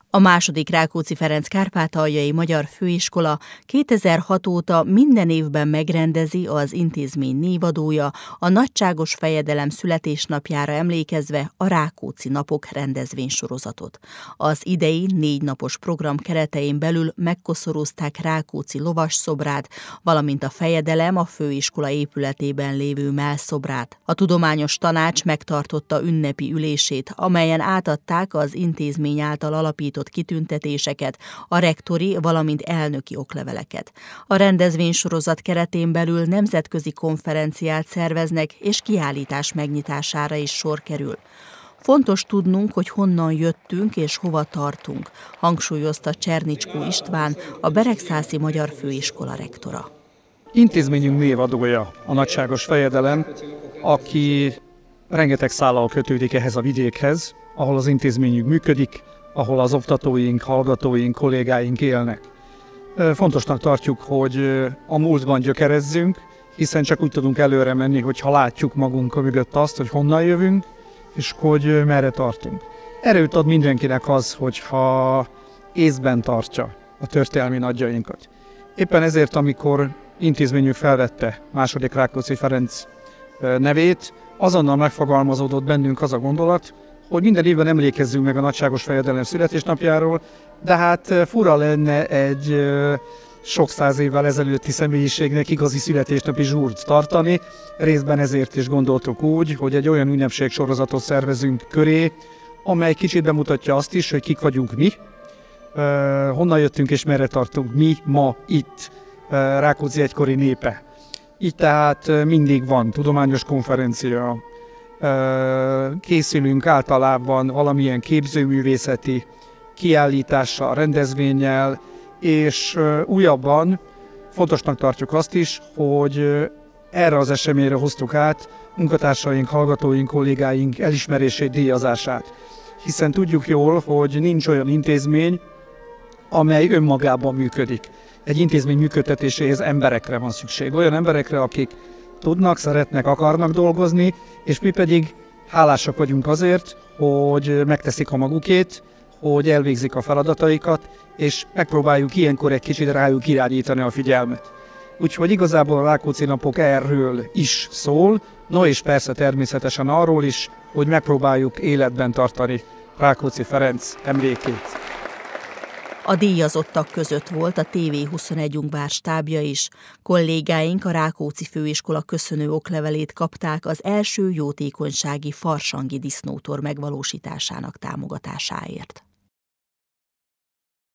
A második Rákóczi Ferenc Kárpátaljai Magyar Főiskola 2006 óta minden évben megrendezi az intézmény névadója a nagyságos fejedelem születésnapjára emlékezve a Rákóczi Napok rendezvénysorozatot. Az idei 4 napos program keretein belül megkoszorúzták Rákóczi lovasszobrát, valamint a fejedelem a főiskola épületében lévő mellszobrát. A tudományos tanács megtartotta ünnepi ülését, amelyen átadták az intézmény által alapított kitüntetéseket, a rektori, valamint elnöki okleveleket. A rendezvénysorozat keretén belül nemzetközi konferenciát szerveznek, és kiállítás megnyitására is sor kerül. Fontos tudnunk, hogy honnan jöttünk és hova tartunk, hangsúlyozta Csernicskó István, a Beregszászi Magyar Főiskola rektora. Intézményünk névadója a nagyságos fejedelem, aki rengeteg szállal kötődik ehhez a vidékhez, ahol az intézményünk működik, ahol az oktatóink, hallgatóink, kollégáink élnek. Fontosnak tartjuk, hogy a múltban gyökerezzünk, hiszen csak úgy tudunk előre menni, hogyha látjuk magunk mögött azt, hogy honnan jövünk, és hogy merre tartunk. Erőt ad mindenkinek az, hogyha észben tartja a történelmi nagyjainkat. Éppen ezért, amikor intézményünk felvette második Rákóczi Ferenc nevét, azonnal megfogalmazódott bennünk az a gondolat, hogy minden évben emlékezzünk meg a nagyságos fejedelem születésnapjáról, de hát fura lenne egy sok száz évvel ezelőtti személyiségnek igazi születésnapi zsúrt tartani. Részben ezért is gondoltuk úgy, hogy egy olyan ünnepségsorozatot szervezünk köré, amely kicsit bemutatja azt is, hogy kik vagyunk mi, honnan jöttünk és merre tartunk mi ma itt, Rákóczi egykori népe. Így tehát mindig van tudományos konferencia, készülünk általában valamilyen képzőművészeti kiállítással, rendezvénnyel, és újabban fontosnak tartjuk azt is, hogy erre az eseményre hoztuk át munkatársaink, hallgatóink, kollégáink elismerését, díjazását. Hiszen tudjuk jól, hogy nincs olyan intézmény, amely önmagában működik. Egy intézmény működtetéséhez emberekre van szükség. Olyan emberekre, akik tudnak, szeretnek, akarnak dolgozni, és mi pedig hálásak vagyunk azért, hogy megteszik a magukét, hogy elvégzik a feladataikat, és megpróbáljuk ilyenkor egy kicsit rájuk irányítani a figyelmet. Úgyhogy igazából a Rákóczi Napok erről is szól, no és persze természetesen arról is, hogy megpróbáljuk életben tartani Rákóczi Ferenc emlékét. A díjazottak között volt a TV21 Ungvár stábja is. Kollégáink a Rákóczi Főiskola köszönő oklevelét kapták az első jótékonysági farsangi disznótor megvalósításának támogatásáért.